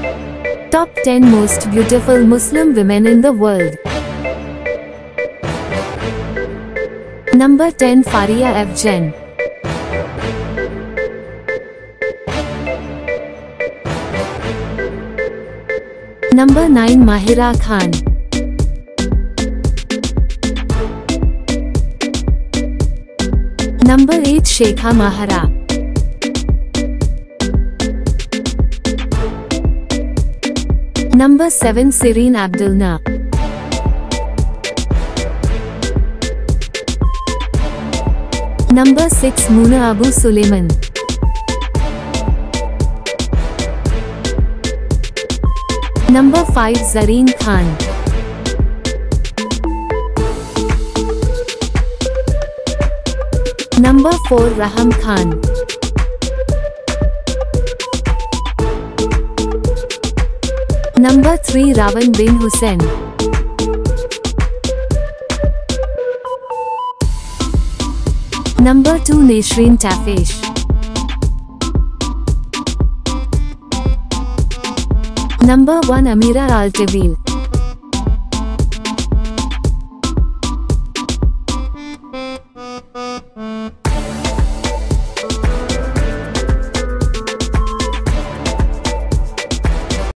Top 10 most beautiful Muslim women in the world. Number 10 Fahriye Evcen. Number 9 Mahira Khan. Number 8 Sheikha Mahra. Number 7 Cyrine Abdelnour. Number 6 Abu Sulayman. Number 5 Zareen Khan. Number 4 Reham Khan. Number 3 Rawan bin Hussain. Number 2 Nesreen Tafesh. Number 1 Ameerah Al-Taweel.